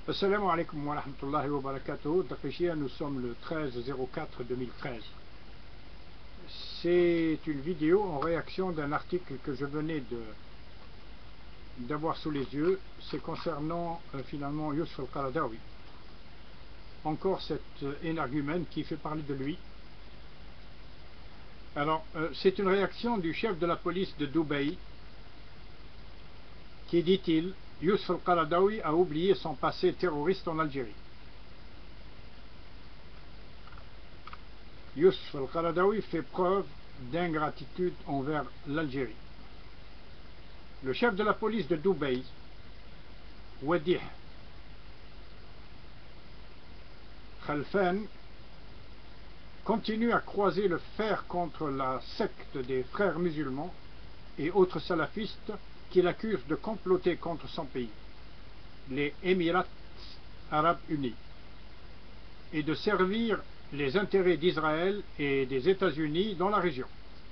Assalamu alaikum wa rahmatullahi wa barakatuh. Daqishia, nous sommes le 13/04/2013. C'est une vidéo en réaction d'un article que je venais d'avoir sous les yeux. C'est concernant finalement Youssef al-Qaradawi. Encore cet énergumène qui fait parler de lui. Alors, c'est une réaction du chef de la police de Dubaï qui, dit-il, Youssef al-Qaradawi a oublié son passé terroriste en Algérie. Youssef al-Qaradawi fait preuve d'ingratitude envers l'Algérie. Le chef de la police de Dubaï, Wadih Khalfan, continue à croiser le fer contre la secte des frères musulmans et autres salafistes qui l'accusent de comploter contre son pays, les Émirats arabes unis, et de servir les intérêts d'Israël et des États-Unis dans la région.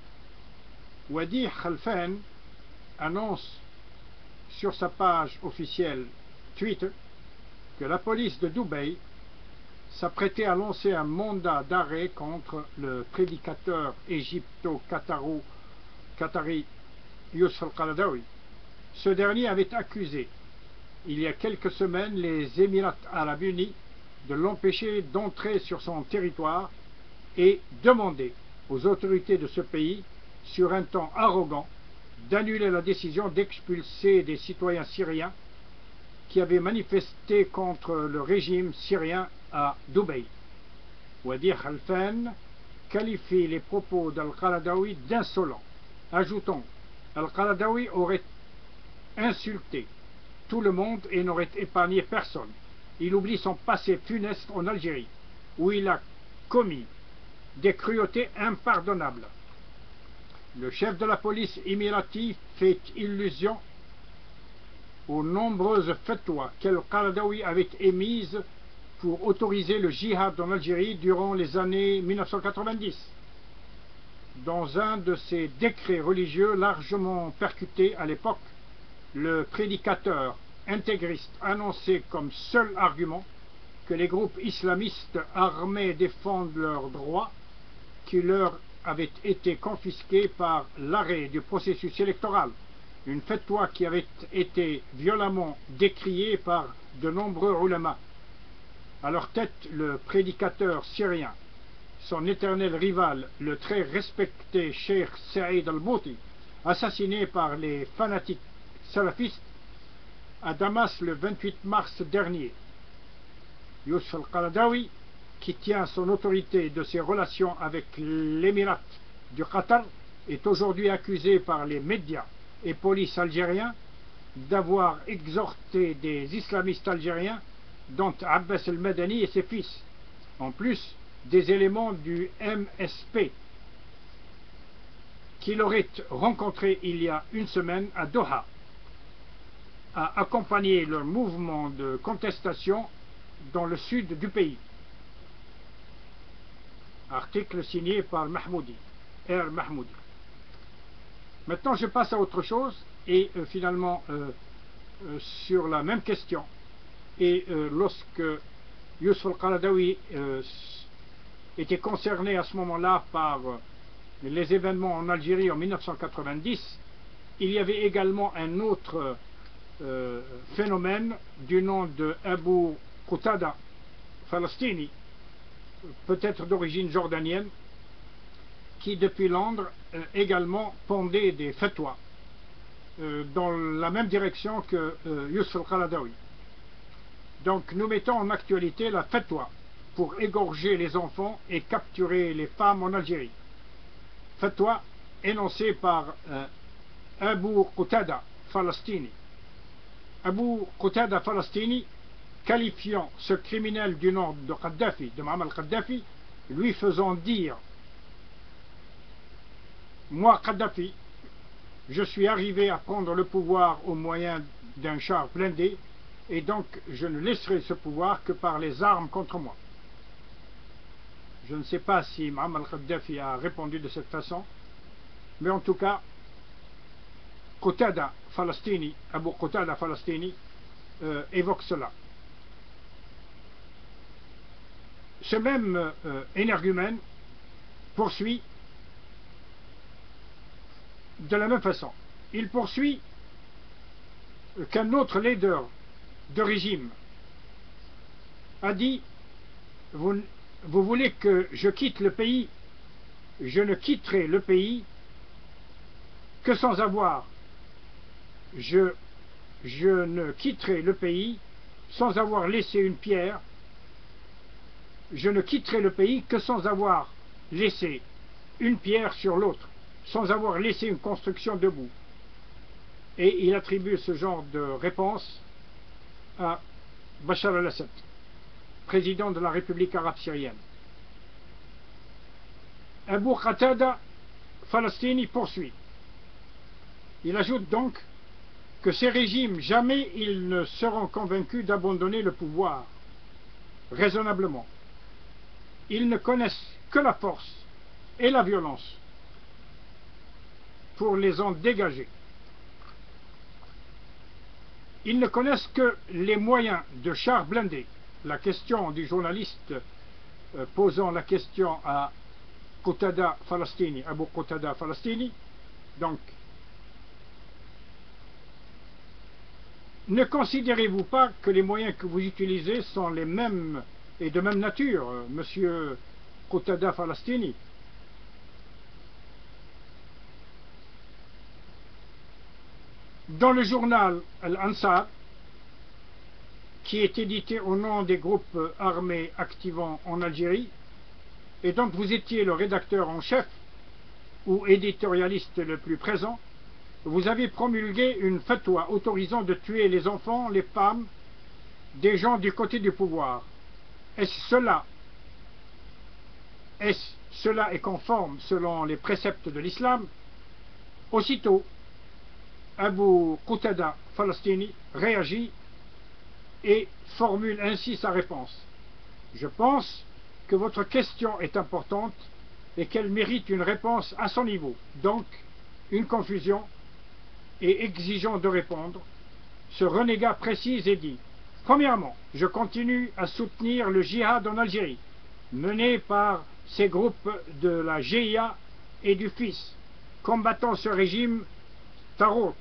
Wadih Khalfan annonce sur sa page officielle Twitter que la police de Dubaï s'apprêtait à lancer un mandat d'arrêt contre le prédicateur égypto-qatari Youssef al-Qaradawi. Ce dernier avait accusé, il y a quelques semaines, les Émirats arabes unis de l'empêcher d'entrer sur son territoire et demandé aux autorités de ce pays, sur un ton arrogant, d'annuler la décision d'expulser des citoyens syriens qui avaient manifesté contre le régime syrien à Dubaï. Wadih Khalfan qualifie les propos d'al-Qaradawi d'insolents, ajoutant al-Qaradawi aurait insulté tout le monde et n'aurait épargné personne. Il oublie son passé funeste en Algérie, où il a commis des cruautés impardonnables. Le chef de la police émiratie fait illusion aux nombreuses fatwas qu'al-Qaradawi avait émises pour autoriser le djihad en Algérie durant les années 1990. Dans un de ses décrets religieux largement percutés à l'époque, le prédicateur intégriste annonçait comme seul argument que les groupes islamistes armés défendent leurs droits qui leur avaient été confisqués par l'arrêt du processus électoral, une fatwa qui avait été violemment décriée par de nombreux ulama. À leur tête, le prédicateur syrien, son éternel rival, le très respecté Cheikh Saïd al-Bouti, assassiné par les fanatiques salafistes à Damas le 28 mars dernier. Youssef al-Qaradawi, qui tient son autorité de ses relations avec l'émirat du Qatar, est aujourd'hui accusé par les médias et police algériens d'avoir exhorté des islamistes algériens, dont Abbas el-Madani et ses fils, en plus des éléments du MSP, qu'il aurait rencontré il y a une semaine à Doha, à accompagner leur mouvement de contestation dans le sud du pays. Article signé par Mahmoudi, R. Mahmoudi. Maintenant, je passe à autre chose et finalement sur la même question. Et lorsque Youssef al-Qaradawi était concerné à ce moment-là par les événements en Algérie en 1990, il y avait également un autre phénomène du nom de Abu Qatada Falastini, peut-être d'origine jordanienne, qui depuis Londres également pondait des fatwas dans la même direction que Youssef al-Qaradawi. Donc nous mettons en actualité la fatwa pour égorger les enfants et capturer les femmes en Algérie. Fatwa énoncée par Abu Qatada Falastini. Abu Qatada Falastini, qualifiant ce criminel du nom de Kadhafi, de Muammar al-Kadhafi, lui faisant dire: moi, Kadhafi, je suis arrivé à prendre le pouvoir au moyen d'un char blindé, et donc je ne laisserai ce pouvoir que par les armes contre moi. Je ne sais pas si Muammar al-Kadhafi a répondu de cette façon, mais en tout cas, Qatada Falastini, Abu Qatada Falastini, évoque cela. ce même énergumène poursuit de la même façon. Il poursuit qu'un autre leader de régime a dit vous voulez que je quitte le pays, je ne quitterai le pays que sans avoir, je ne quitterai le pays sans avoir laissé une pierre, je ne quitterai le pays que sans avoir laissé une pierre sur l'autre, sans avoir laissé une construction debout. Et il attribue ce genre de réponse à Bachar al-Assad, président de la République arabe syrienne. Abu Qatada Falastini poursuit. Il ajoute donc que ces régimes, jamais ils ne seront convaincus d'abandonner le pouvoir raisonnablement. Ils ne connaissent que la force et la violence pour les en dégager. Ils ne connaissent que les moyens de chars blindés. La question du journaliste posant la question à Qatada Falastini, Abu Qatada Falastini, donc, ne considérez-vous pas que les moyens que vous utilisez sont les mêmes et de même nature, monsieur Qatada Falastini? Dans le journal Al-Ansar, qui est édité au nom des groupes armés activant en Algérie, et donc vous étiez le rédacteur en chef ou éditorialiste le plus présent, vous avez promulgué une fatwa autorisant de tuer les enfants, les femmes, des gens du côté du pouvoir. Cela est conforme selon les préceptes de l'islam? Aussitôt, Abu Qatada Falastini réagit et formule ainsi sa réponse. Je pense que votre question est importante et qu'elle mérite une réponse à son niveau. Donc, une confusion, et exigeant de répondre, ce renégat précise et dit: premièrement, je continue à soutenir le djihad en Algérie, mené par ces groupes de la GIA et du FIS, combattant ce régime Tarout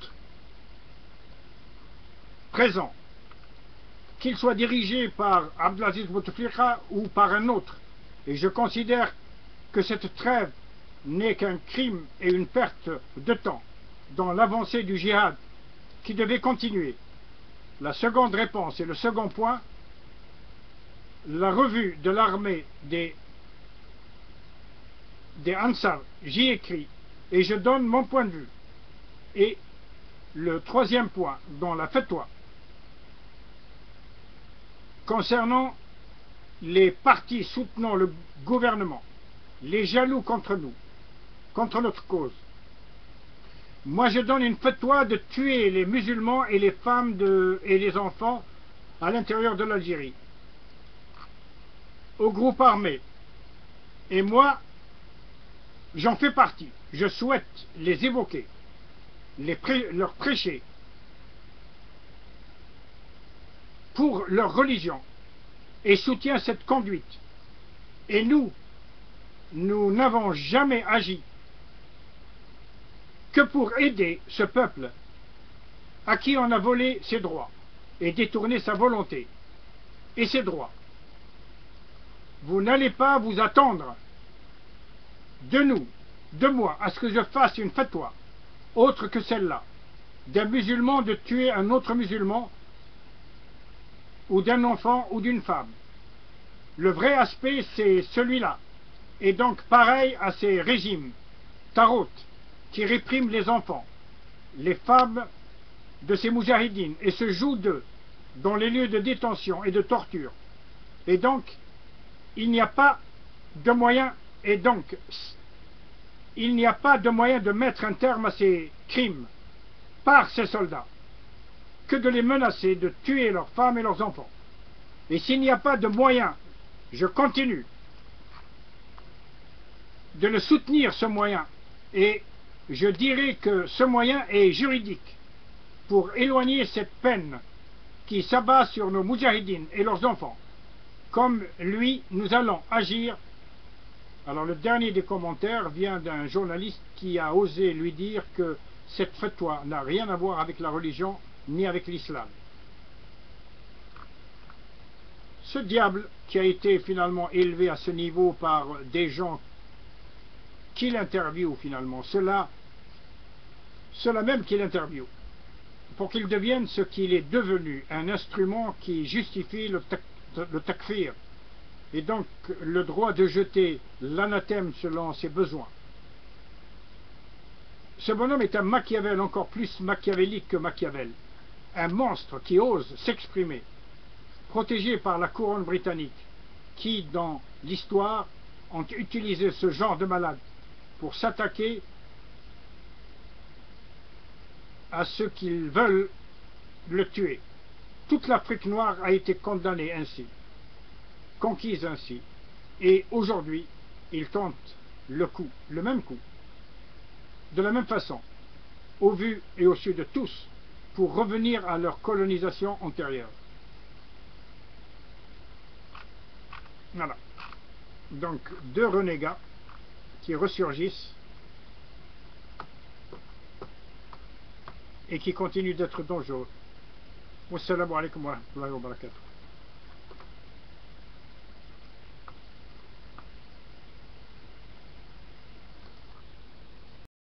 présent, qu'il soit dirigé par Abdelaziz Bouteflika ou par un autre, et je considère que cette trêve n'est qu'un crime et une perte de temps dans l'avancée du djihad qui devait continuer. La seconde réponse et le second point, la revue de l'armée des Ansar, j'y écris et je donne mon point de vue. Et le troisième point, dans la fatwa, concernant les partis soutenant le gouvernement, les jaloux contre nous, contre notre cause. Moi je donne une fatwa de tuer les musulmans et les femmes et les enfants à l'intérieur de l'Algérie, au groupe armé. Et moi, j'en fais partie. Je souhaite les évoquer, leur prêcher pour leur religion et soutiens cette conduite. Et nous n'avons jamais agi que pour aider ce peuple à qui on a volé ses droits et détourné sa volonté et ses droits. Vous n'allez pas vous attendre de moi, à ce que je fasse une fatwa autre que celle-là, d'un musulman de tuer un autre musulman, ou d'un enfant ou d'une femme. Le vrai aspect, c'est celui-là. Et donc pareil à ces régimes Tarout qui répriment les enfants, les femmes de ces moujahidines et se jouent d'eux dans les lieux de détention et de torture. Et donc il n'y a pas de moyen, et donc il n'y a pas de moyen de mettre un terme à ces crimes par ces soldats que de les menacer de tuer leurs femmes et leurs enfants. Et s'il n'y a pas de moyen, je continue de le soutenir, ce moyen, et je dirais que ce moyen est juridique pour éloigner cette peine qui s'abat sur nos moujahidines et leurs enfants. comme lui, nous allons agir. Alors le dernier des commentaires vient d'un journaliste qui a osé lui dire que cette fatwa n'a rien à voir avec la religion ni avec l'islam. Ce diable qui a été finalement élevé à ce niveau par des gens qui l'interviewent finalement, ceux-là même qui l'interviewent, pour qu'il devienne ce qu'il est devenu, un instrument qui justifie le takfir, et donc le droit de jeter l'anathème selon ses besoins. Ce bonhomme est un Machiavel encore plus machiavélique que Machiavel, un monstre qui ose s'exprimer, protégé par la couronne britannique, qui dans l'histoire ont utilisé ce genre de malade pour s'attaquer à ceux qui veulent le tuer. Toute l'Afrique noire a été condamnée ainsi, conquise ainsi, et aujourd'hui ils tentent le coup, le même coup, de la même façon, au vu et au su de tous, pour revenir à leur colonisation antérieure. Voilà. Donc deux renégats qui ressurgissent et qui continuent d'être dangereux. Wassalamu alaikum wa rahmatullahi wa barakatuh.